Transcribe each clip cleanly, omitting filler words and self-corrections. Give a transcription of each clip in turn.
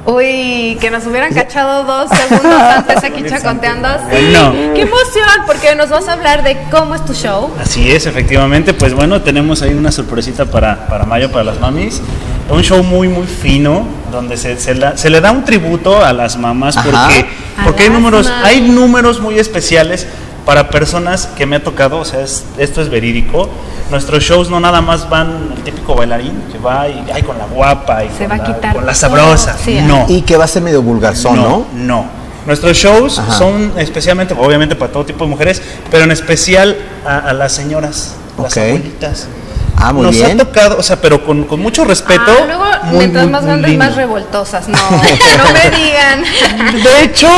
Uy, que nos hubieran cachado 2 segundos antes aquí chacoteando. Sí, no. Qué emoción, porque nos vas a hablar de cómo es tu show. Así es, efectivamente, pues bueno, tenemos ahí una sorpresita para mayo, para las mamis. Un show muy, muy fino, donde se le da un tributo a las mamás, porque hay números muy especiales para personas que me ha tocado, o sea, esto es verídico. Nuestros shows no nada más van el típico bailarín que va y con la guapa y con la sabrosa, sí, no. Y que va a ser medio vulgarzón, ¿no? No. Nuestros shows son especialmente, obviamente para todo tipo de mujeres, pero en especial a las señoras, las abuelitas. Muy bien. Nos ha tocado, o sea, pero con mucho respeto. Luego, mientras más grandes, más revoltosas. No me digan. De hecho,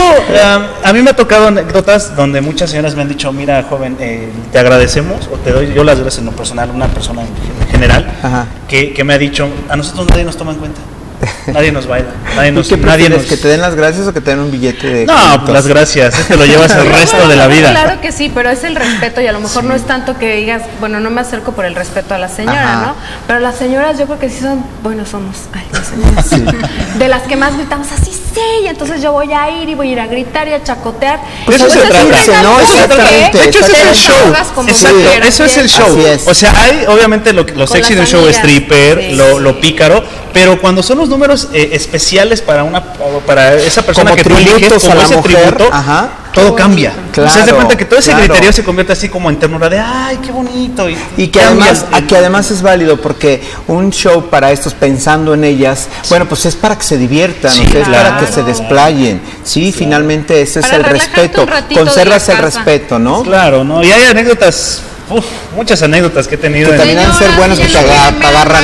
a mí me ha tocado anécdotas donde muchas señoras me han dicho, mira, joven, te agradecemos, o te doy yo las gracias en lo personal, una persona en general, que me ha dicho, a nosotros nadie nos toma en cuenta. Nadie nos baila, nadie nos... ¿Que te den las gracias o que te den un billete de... No, pues las gracias, te lo llevas el resto de la vida. Claro que sí, pero es el respeto y a lo mejor no es tanto que digas, bueno, no me acerco por el respeto a la señora, ¿no? Pero las señoras yo creo que sí son, somos, las señoras, de las que más gritamos, así sí, y entonces yo voy a ir a gritar y a chacotear. Pues eso se trata, ¿no? Exactamente. De hecho, ese es el show. Exacto, eso es el show. O sea, hay obviamente lo sexy de un show stripper, lo pícaro, pero cuando son los números especiales para esa persona que tú eliges, como ese tributo, todo cambia. Claro, se da cuenta que todo ese criterio se convierte así como en ternura de ay, qué bonito. Y que además es válido, porque un show para estos, pensando en ellas, bueno, pues es para que se diviertan, es para que se desplayen. Sí, finalmente ese es el respeto. Conservas el respeto, ¿no? Claro, ¿no? Y hay anécdotas. Muchas anécdotas que he tenido. Que también han de ser buenas, que te agarran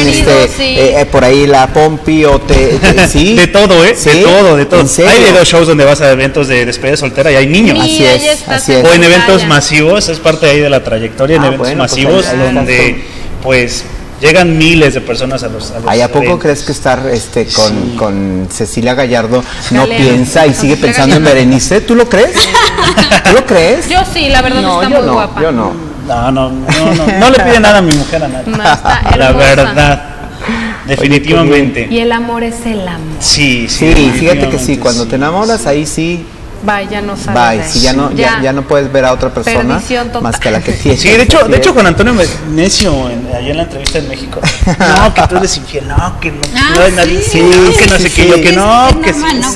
por ahí la pompi o ¿sí? De todo, ¿eh? ¿Sí? De todo. Hay video shows donde vas a eventos de despedida soltera y hay niños. Así es. O en eventos masivos, es parte ahí de la trayectoria, en eventos masivos donde pues llegan miles de personas a los ¿A poco crees que estar con Cecilia Gallardo no piensa y sigue pensando en Berenice? ¿Tú lo crees? ¿Tú lo crees? Yo sí, la verdad está muy guapa. Yo no. No le pide nada a mi mujer a nadie. La verdad, definitivamente. Y el amor es el amor. Sí, fíjate que sí, cuando te enamoras ahí sí. Ya no sabes. Sí, ya no puedes ver a otra persona más que a la que tienes. Sí, de hecho con Antonio Necio, allá en la entrevista en México, no, que tú eres infiel, no, que no hay nadie, que no sé qué, yo que no, que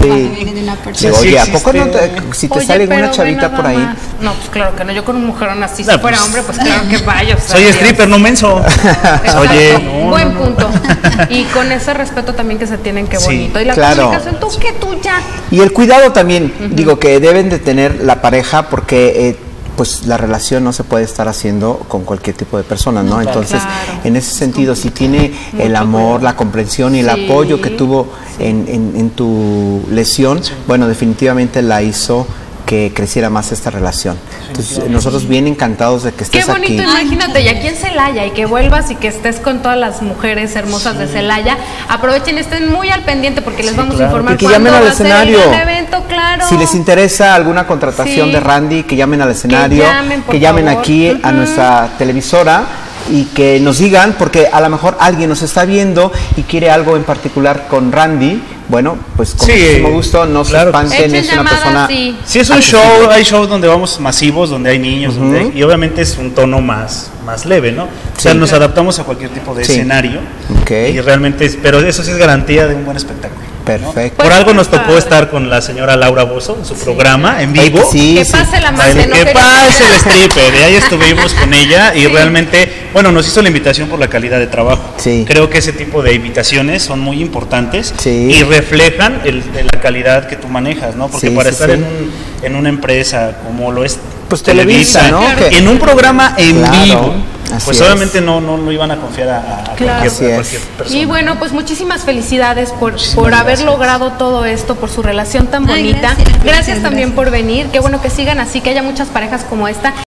sí. Oye, ¿a poco no si te sale una chavita por ahí? No, pues claro que no, yo con un mujerón así, si fuera hombre, pues claro que vaya. Soy stripper, no menso. Oye, buen punto. Y con ese respeto también que se tienen, qué bonito. Y la comunicación, tú ya. Y el cuidado también, digo, que deben de tener la pareja, porque pues la relación no se puede estar haciendo con cualquier tipo de persona, ¿no? Entonces, en ese sentido, si tiene el amor, la comprensión y el apoyo que tuvo en tu lesión, bueno, definitivamente la hizo que creciera más esta relación. Entonces, nosotros bien encantados de que estés aquí. Qué bonito, imagínate, y aquí en Celaya, y que vuelvas y que estés con todas las mujeres hermosas de Celaya. Aprovechen, estén muy al pendiente porque les vamos a informar que llamen al escenario. Evento, claro. Si les interesa alguna contratación de Randy, que llamen al escenario, que llamen aquí a nuestra televisora y que nos digan, porque a lo mejor alguien nos está viendo y quiere algo en particular con Randy. Bueno, pues con muchísimo gusto, no se espanten, es una persona... Sí, es un show, hay shows donde vamos masivos, donde hay niños, y obviamente es un tono más leve, ¿no? O sea, nos adaptamos a cualquier tipo de escenario, y realmente, pero eso sí es garantía de un buen espectáculo. Perfecto. Por algo nos tocó estar con la señora Laura Bozo en su programa en vivo. Que pase la madre, que pase el stripper. Y ahí estuvimos con ella y realmente, bueno, nos hizo la invitación por la calidad de trabajo. Creo que ese tipo de invitaciones son muy importantes y reflejan la calidad que tú manejas, ¿no? Porque para estar en una empresa como lo es pues Televisa, ¿no? En un programa en vivo. Pues obviamente no lo iban a confiar a cualquier persona. Y bueno, pues muchísimas felicidades por haber logrado todo esto, por su relación tan bonita. Gracias también por venir. Qué bueno que sigan así, que haya muchas parejas como esta.